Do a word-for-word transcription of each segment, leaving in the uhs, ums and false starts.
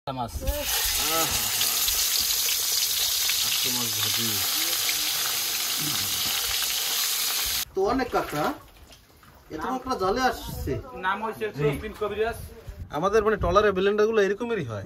মাছ মাছ ভাজি তো অনেক কাঁকড়া এত কাঁকড়া জালে আসছে। নাম হচ্ছে জসমিন কবিরাজ। আমাদের মানে টলারে ব্লেন্ডার গুলো এরকমই হয়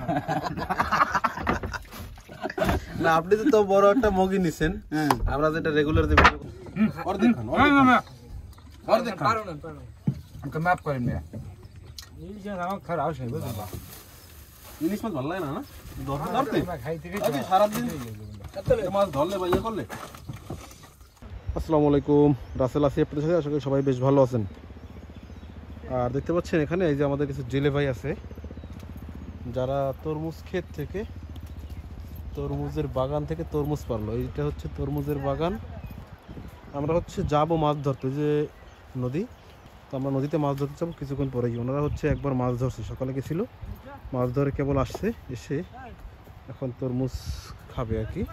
না? আপনি তো বড় একটা মগি নিছেন, আমরা যেটা রেগুলার দেব অর্ধেক খান অর্ধেক খান পারো না পারো আমাকে মাফ করেন না। এই যে আমার খারাপ হইছে বুঝবা, ইলিশ মাছ ভালো লাগে না না ধরতে ধরতে আজকে সারা দিন এত মাছ ধরলে ভাইয়া করলে। আসসালামু আলাইকুম, রাসেল আছি আপনাদের সাথে। আশা করি সবাই বেশ ভালো আছেন। আর দেখতে পাচ্ছেন এখানে এই যে আমাদের কিছু জেলে ভাই আছে যারা তরমুজ ক্ষেত থেকে তরমুজের বাগান থেকে তরমুজ পারলো। এইটা হচ্ছে তরমুজের বাগান। আমরা হচ্ছে যাবো মাছ ধরতে, যে নদী, তো আমরা নদীতে মাছ ধরতে যাবো কিছুক্ষণ পরে। ওনারা হচ্ছে একবার মাছ ধরছে, সকালে গেছিলো মাছ ধরে কেবল আসছে, এসে এখন তরমুজ খাবে আর কি।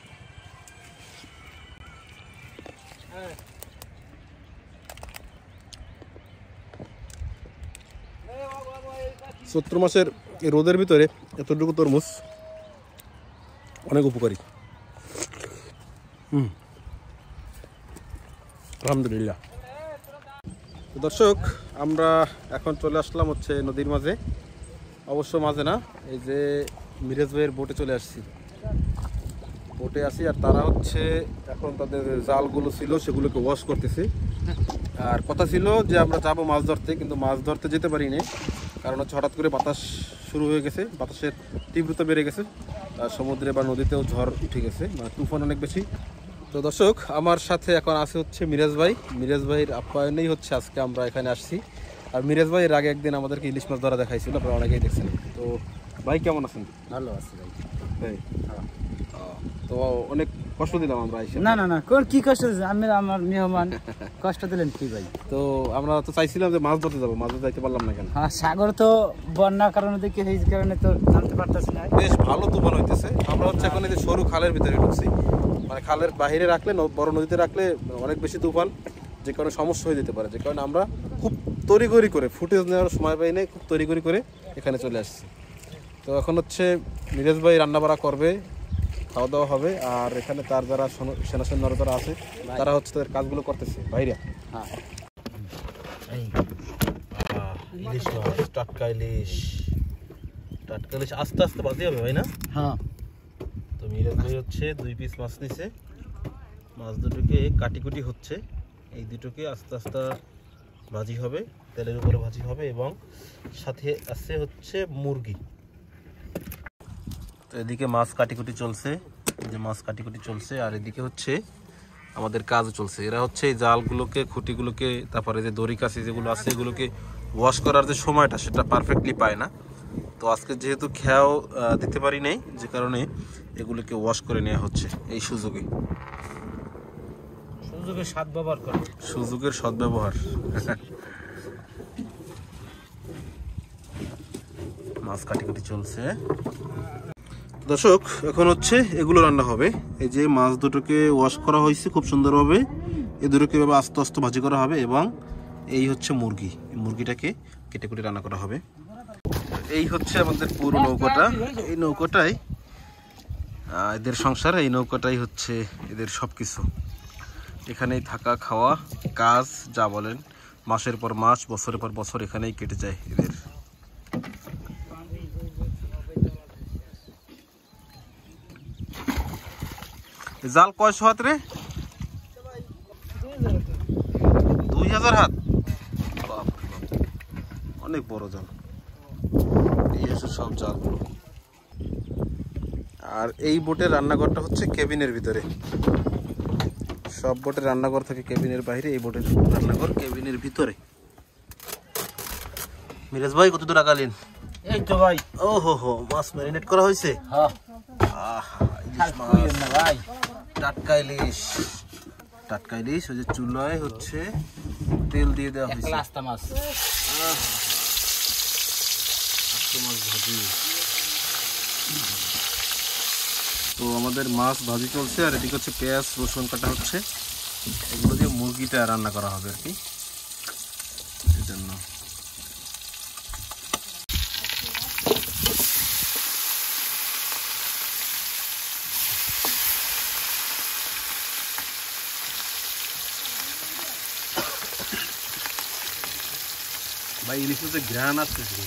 চৈত্র মাসের এই রোদের ভিতরে এতটুকু তরমুজ অনেক উপকারী। হুম আলহামদুলিল্লাহ। দর্শক, আমরা এখন চলে আসলাম হচ্ছে নদীর মাঝে, অবশ্য মাঝে না, এই যে মিরাজ ভাইয়ের বোটে চলে আসছি। বোটে আসি আর তারা হচ্ছে এখন তাদের জালগুলো ছিল সেগুলোকে ওয়াশ করতেছে। আর কথা ছিল যে আমরা যাবো মাছ ধরতে, কিন্তু মাছ ধরতে যেতে পারিনি, কারণ হচ্ছে হঠাৎ করে বাতাস শুরু হয়ে গেছে, বাতাসের তীব্রতা বেড়ে গেছে, আর সমুদ্রে বা নদীতেও ঝড় উঠে গেছে, মানে তুফান অনেক বেশি। তো দর্শক, আমার সাথে এখন আছে হচ্ছে মিরাজ ভাই। মিরাজ ভাইয়ের আপ্যায়নেই হচ্ছে আজকে আমরা এখানে আসছি। আর মিরাজ ভাই এর আগে একদিন আমাদেরকে ইলিশ মাছ ধরা দেখাইছিল, আপনারা অনেকেই দেখছেন। তো ভাই কেমন আছেন? ভালো আছি ভাই। ভাই তো অনেক কষ্ট দিলাম আমরা এসে। না না না কোন কি কষ্ট দিলেন? আমি আমার মেহমান কষ্ট দিলেন কি ভাই? তো আমরা তো চাইছিলাম যে মাছ ধরতে যাবো, মাছ ধরতে যাইতে পারলাম না কেন? হ্যাঁ, সাগর তো বন্যার কারণে দেখি এই কারণে তো নামতে পারতেছি না। বেশ ভালো তুফান হইতেছে। আমরা হচ্ছে এখন এই যে সরু খালের ভিতরে ঢুকছি, মানে খালের বাইরে রাখলে, বড় নদীতে রাখলে অনেক বেশি তুফান, যে কারণে সমস্যা হয়ে যেতে পারে। যে কারণে আমরা খুব তড়িঘড়ি করে, ফুটেজ নেওয়ার সময় পাই নাই, খুব তড়িঘড়ি করে এখানে চলে আসছি। তো এখন হচ্ছে মিরাজ ভাই রান্না বাড়া করবে, খাওয়া দাওয়া হবে। আর এখানে তার যারা সেনাসৈন্যরা যারা আছে তারা হচ্ছে তাদের কাজগুলো করতেছে বাইরে। হ্যাঁ, ইলিশ মাছ, টাটকা ইলিশ, টাটকা ইলিশ আস্তে আস্তে বাজে হবে ভাই না? হ্যাঁ। তো মিরাজ ভাই হচ্ছে দুই পিস মাছ নিছে, মাছ দুটোকে কাটি কুটি হচ্ছে, এই দুটোকে আস্তে আস্তে ভাজি হবে, তেলের উপরে ভাজি হবে, এবং সাথে আছে হচ্ছে মুরগি। তো এদিকে মাছ কাটিকুটি চলছে, যে মাছ কাটিকুটি চলছে, আর এদিকে হচ্ছে আমাদের কাজ চলছে। এরা হচ্ছে এই জালগুলোকে, খুঁটিগুলোকে, তারপরে যে দড়ি কাছি যেগুলো আছে এগুলোকে ওয়াশ করার যে সময়টা সেটা পারফেক্টলি পায় না। তো আজকে যেহেতু খেয়াও দিতে পারি নাই, যে কারণে এগুলোকে ওয়াশ করে নেওয়া হচ্ছে এই সুযোগে। সুযোগের সদ্ব্যবহার করে, সুযোগের সদ্ব্যবহার। মাছ কাটিকুটি চলছে। দর্শক, এখন হচ্ছে এগুলো রান্না হবে। এই যে মাছ দুটোকে ওয়াশ করা হয়েছে খুব সুন্দরভাবে, এই দুটোকে এভাবে আস্তে আস্তে ভাজি করা হবে, এবং এই হচ্ছে মুরগি, এই মুরগিটাকে কেটে কুটে রান্না করা হবে। এই হচ্ছে আমাদের পুরো নৌকাটা, এই নৌকাটাই এদের সংসার, এই নৌকাটাই হচ্ছে এদের সব কিছু। এখানেই থাকা, খাওয়া, কাজ যা বলেন, মাসের পর মাস, বছরের পর বছর এখানেই কেটে যায় এদের। জাল কয়শো হাত রে? দুই হাজার হাত, অনেক বড় জাল। এই হচ্ছে সব জালগুলো। আর এই বোটের রান্নাঘরটা হচ্ছে কেবিনের ভিতরে। সব বোটের রান্নাঘর থাকে কেবিনের বাইরে, এই বোটের রান্নাঘর কেবিনের ভিতরে। মিরাজ ভাই কত দূর আগালেন? এই তো ভাই। ও হো হো, মাছ ম্যারিনেট করা হয়েছে। হ্যাঁ ভাই, টাটকা ইলিশ, টাটকা ইলিশ। ওই যে চুলায় হচ্ছে তেল দিয়ে দেওয়া হয়েছে। আস্তা মাছ, মাছ ভাজি। তো আমাদের মাছ ভাজি চলছে, আর এদিকে হচ্ছে পেঁয়াজ রসুন কাটা হচ্ছে, এগুলো দিয়ে মুরগিটা রান্না করা হবে আর কি, এই জন্য। ভাই ইলিশ মাছের ঘ্রাণ আসতেছে,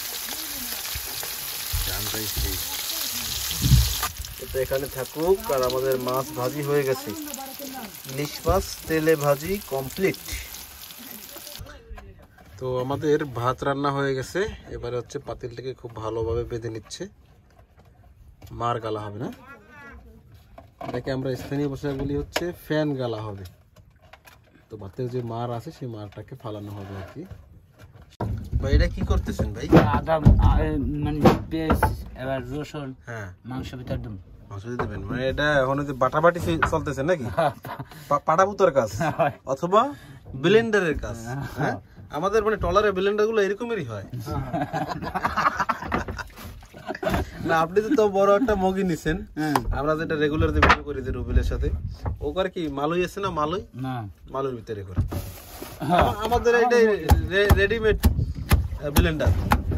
ঘ্রাণটাই সেই। এটা এখানে থাকুক, আর আমাদের মাছ ভাজি হয়ে গেছে। ইলিশ মাছ তেলে ভাজি কমপ্লিট। তো আমাদের ভাত রান্না হয়ে গেছে। এবারে হচ্ছে পাতিলটাকে খুব ভালোভাবে বেঁধে নিচ্ছে। মার গালা হবে না, এটাকে আমরা স্থানীয় ভাষায় বলি হচ্ছে ফ্যান গালা হবে। তো ভাতের যে মার আছে সেই মারটাকে ফালানো হবে আর কি। ভাই এটা কি করতেছেন ভাই? আদা মানে পেঁয়াজ এবার রসুন, হ্যাঁ মাংস ভিতর দেব, মাংস দিয়ে দেবেন। মানে এটা এখন যে বাটাবাটি চলতেছে নাকি? পাটাপুতার কাজ অথবা ব্লেন্ডারের কাজ। হ্যাঁ, আমাদের মানে টলারের ব্লেন্ডার গুলো এরকমই হয় না। আপনি তো বড় একটা মগি নিছেন, আমরা যেটা রেগুলার যে ভিডিও করি যে রুবেলের সাথে, ও করে কি মালুই আছে না, মালুই না মালুর ভিতরে করে। আমাদের এটা রেডিমেড ব্লেন্ডার।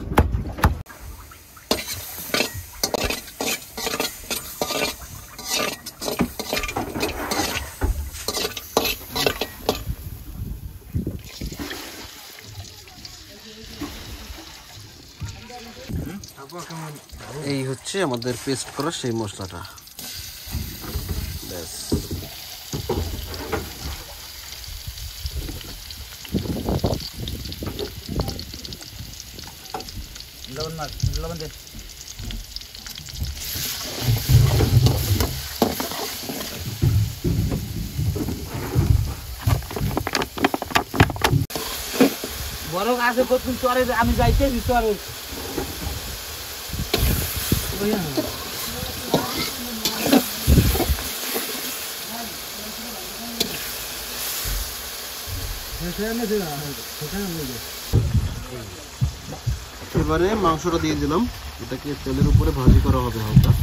এই হচ্ছে আমাদের পেস্ট করা সেই মশলাটা, ব্যাস। লবণ মাছ লবণ দে। বড় আছে কত চরে, আমি যাইতে চরে এবারে মাংসটা দিয়ে দিলাম, এটাকে তেলের উপরে ভাজি করা হবে হালকা।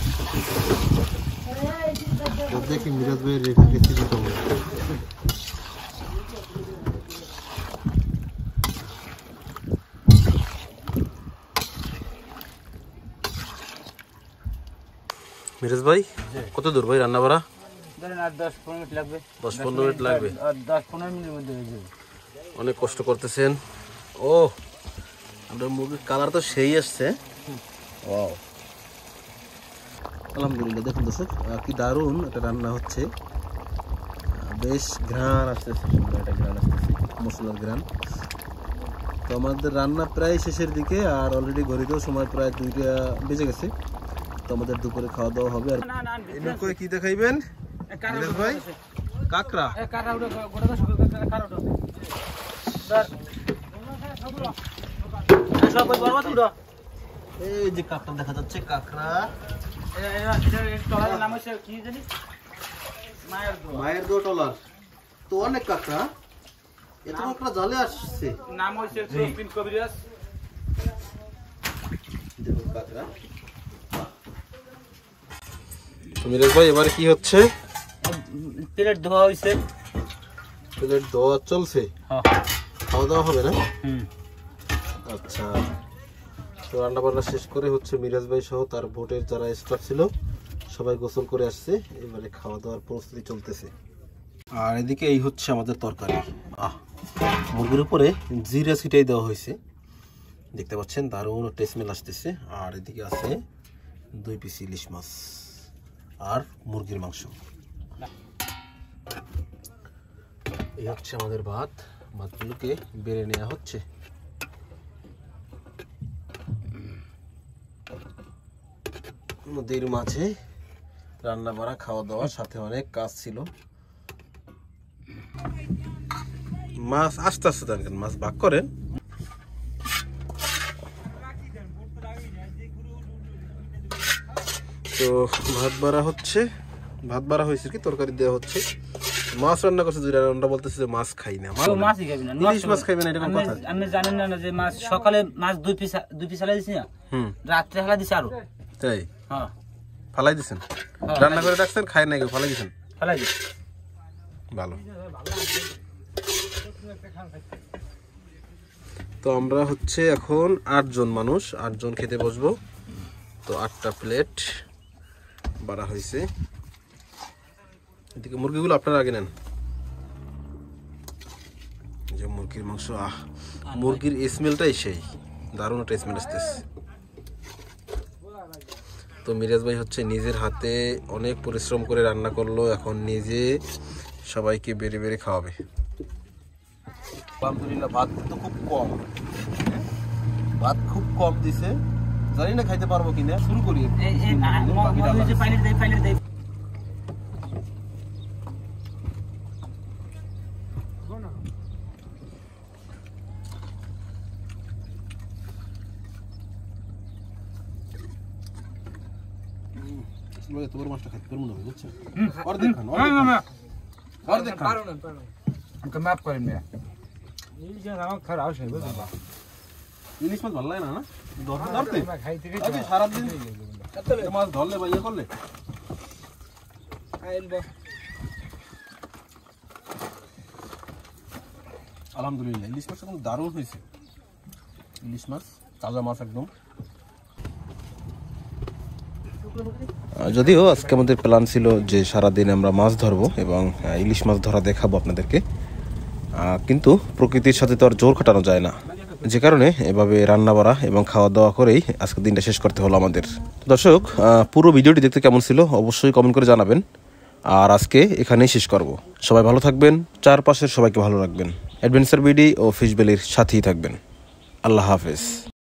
দেখি মিরাজ ভাই রেখে গেছি দিতে হবে। মিরাজ ভাই কত দূর ভাই রান্না বাড়া? ধরেন আর দশ পনেরো মিনিট লাগবে। দশ পনেরো মিনিট লাগবে, আর দশ পনেরো মিনিটের মধ্যে হয়ে যাবে। অনেক কষ্ট করতেছেন। ও আপনার মুরগির কালার তো সেই আসছে। ওয়াও, আলহামদুলিল্লাহ। দেখুন দর্শক কি দারুণ একটা রান্না হচ্ছে, বেশ ঘ্রাণ আসতেছে, সুন্দর একটা ঘ্রাণ আসতেছে, মশলার ঘ্রাণ। তো আমাদের রান্না প্রায় শেষের দিকে, আর অলরেডি ঘড়িতেও সময় প্রায় দুইটা বেজে গেছে। তো আমাদের দুপুরে খাওয়া দাওয়া হবে। আর এর কি দেখাইবেন ভাই? কাঁকড়া। এই যে কাঁকড়া দেখা যাচ্ছে, কাঁকড়া। মায়ের দো টলার তো অনেক কাঁকড়া, এত কাঁকড়া জালে আসছে। নাম হইছে কবিরাজ। দেখুন কাঁকড়া। মিরাজ ভাই এবারে কি হচ্ছে? প্লেট ধোয়া হইছে, প্লেট ধোয়া চলছে। হ্যাঁ, খাওয়া দাওয়া হবে না? হুম, আচ্ছা। তো রান্না বান্না শেষ করে হচ্ছে মিরাজ ভাই সহ তার বোটের যারা স্টাফ ছিল সবাই গোসল করে আসছে। এবারে খাওয়া দাওয়ার প্রস্তুতি চলতেছে। আর এদিকে এই হচ্ছে আমাদের তরকারি। আহ, মুরগির উপরে জিরা ছিটাই দেওয়া হয়েছে, দেখতে পাচ্ছেন, দারুণ একটা স্মেল আসতেছে। আর এদিকে আছে দুই পিস ইলিশ মাছ আর মুরগির মাংস। এই হচ্ছে আমাদের ভাত। ভাতগুলোকে বেড়ে নেওয়া হচ্ছে। নদীর মাঝে রান্না বাড়া, খাওয়া দাওয়ার সাথে অনেক কাজ ছিল। মাছ আস্তে আস্তে দেখেন, মাছ ভাগ করেন। তো ভাত বাড়া হচ্ছে, ভাত বাড়া হয়েছে কি তরকারি দেওয়া হচ্ছে। মাছ রান্না করছে দুইটা, আমরা বলতেছি যে মাছ খাই না, মাছই খাবি না, ইলিশ মাছ খাইবে না, এরকম কথা। আপনি জানেন না যে মাছ সকালে মাছ দুই পিস দুই পিস হালা দিছি না, হুম, রাত্রে হালা দিছি আরো। তাই? হ্যাঁ, ফালাই দিছেন, রান্না করে রাখছেন, খায় না কেউ, ফালাই দিছেন? ফালাই দিছি। ভালো। তো আমরা হচ্ছে এখন আটজন মানুষ, আটজন খেতে বসবো। তো আটটা প্লেট বাড়া হয়েছে। এদিকে মুরগিগুলো আপনারা আগে নেন। যে মুরগির মাংস, আহ মুরগির স্মেলটাই সেই দারুণ একটা স্মেল আসতেছে। তো মিরাজ ভাই হচ্ছে নিজের হাতে অনেক পরিশ্রম করে রান্না করলো, এখন নিজে সবাইকে বেড়ে বেড়ে খাওয়াবে। আলহামদুলিল্লাহ ভাত কিন্তু খুব কম, ভাত খুব কম দিছে, জানি না খাইতে পারবো কিনা। শুরু করি, এই এই মজুরি যে পাইলে দেই পাইলে দেই তোমার মাছটা খাইতে পারবো না, বুঝছেন? অর্ধেক খান, অর্ধেক খান, অর্ধেক খান। আমাকে মাফ করেন মিয়া, এই যে আমার খারাপ হইছে বুঝছেন? ইলিশ মাছ ভালো লাগে না, না ধরতে ধরতে আজকে সারাদিন এত মাছ ধরলে বা ইয়ে করলে। আলহামদুলিল্লাহ ইলিশ মাছ একদম দারুণ হয়েছে, ইলিশ মাছ তাজা মাছ একদম। যদিও আজকে আমাদের প্ল্যান ছিল যে সারাদিন আমরা মাছ ধরবো এবং ইলিশ মাছ ধরা দেখাবো আপনাদেরকে, কিন্তু প্রকৃতির সাথে তো আর জোর খাটানো যায় না, যে কারণে এভাবে রান্না বাড়া এবং খাওয়া দাওয়া করেই আজকের দিনটা শেষ করতে হলো আমাদের। দর্শক, পুরো ভিডিওটি দেখতে কেমন ছিল অবশ্যই কমেন্ট করে জানাবেন, আর আজকে এখানেই শেষ করব। সবাই ভালো থাকবেন, চারপাশের সবাইকে ভালো রাখবেন, অ্যাডভেঞ্চার বিডি ও ফিশ ভ্যালির সাথেই থাকবেন। আল্লাহ হাফেজ।